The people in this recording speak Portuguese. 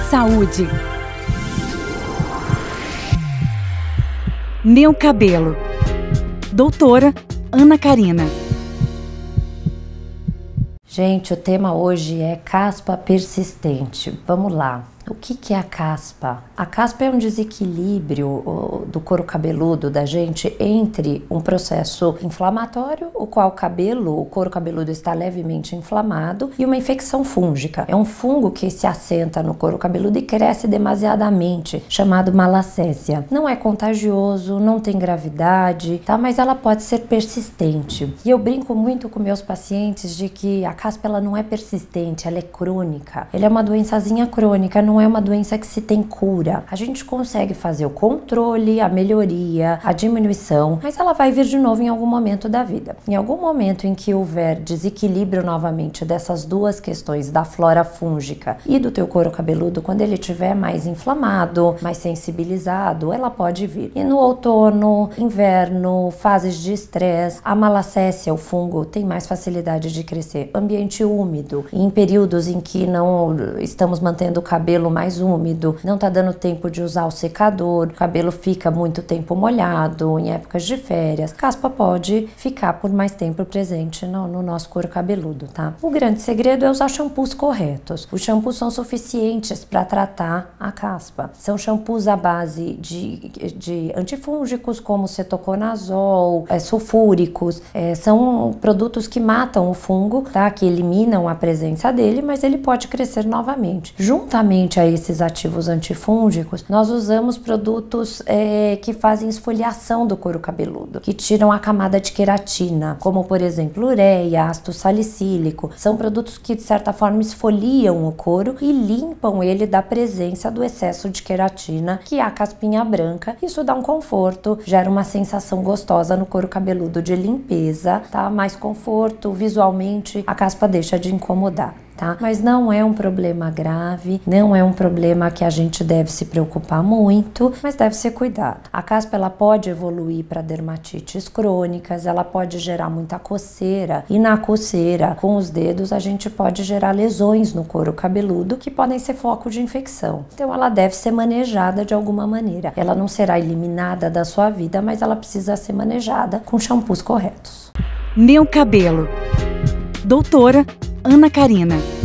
Saúde. Meu cabelo. Doutora Ana Karina. Gente, o tema hoje é caspa persistente. Vamos lá. O que é a caspa? A caspa é um desequilíbrio do couro cabeludo da gente entre um processo inflamatório, o qual o couro cabeludo está levemente inflamado, e uma infecção fúngica. É um fungo que se assenta no couro cabeludo e cresce demasiadamente, chamado malacésia. Não é contagioso, não tem gravidade, tá? Mas ela pode ser persistente. E eu brinco muito com meus pacientes de que a caspa ela não é persistente, ela é crônica. Ela é uma doençazinha crônica, não é uma doença que se tem cura. A gente consegue fazer o controle, a melhoria, a diminuição, mas ela vai vir de novo em algum momento da vida. Em algum momento em que houver desequilíbrio novamente dessas duas questões, da flora fúngica e do teu couro cabeludo, quando ele estiver mais inflamado, mais sensibilizado, ela pode vir. E no outono, inverno, fases de estresse, a malacésia, o fungo, tem mais facilidade de crescer. Ambiente úmido, em períodos em que não estamos mantendo o cabelo mais úmido, não tá dando tempo de usar o secador, o cabelo fica muito tempo molhado, em épocas de férias, caspa pode ficar por mais tempo presente no nosso couro cabeludo, tá? O grande segredo é usar shampoos corretos. Os shampoos são suficientes para tratar a caspa. São shampoos à base de antifúngicos, como cetoconazol, sulfúricos, são produtos que matam o fungo, tá? Que eliminam a presença dele, mas ele pode crescer novamente. Juntamente a esses ativos antifúngicos, nós usamos produtos que fazem esfoliação do couro cabeludo, que tiram a camada de queratina, como por exemplo ureia, ácido salicílico. São produtos que de certa forma esfoliam o couro e limpam ele da presença do excesso de queratina, que é a caspinha branca. Isso dá um conforto, gera uma sensação gostosa no couro cabeludo de limpeza, tá? Mais conforto, visualmente a caspa deixa de incomodar. Tá? Mas não é um problema grave, não é um problema que a gente deve se preocupar muito, mas deve ser cuidado. A caspa ela pode evoluir para dermatites crônicas, ela pode gerar muita coceira, e na coceira com os dedos a gente pode gerar lesões no couro cabeludo que podem ser foco de infecção. Então ela deve ser manejada de alguma maneira. Ela não será eliminada da sua vida, mas ela precisa ser manejada com shampoos corretos. Meu cabelo. Doutora Ana Karina.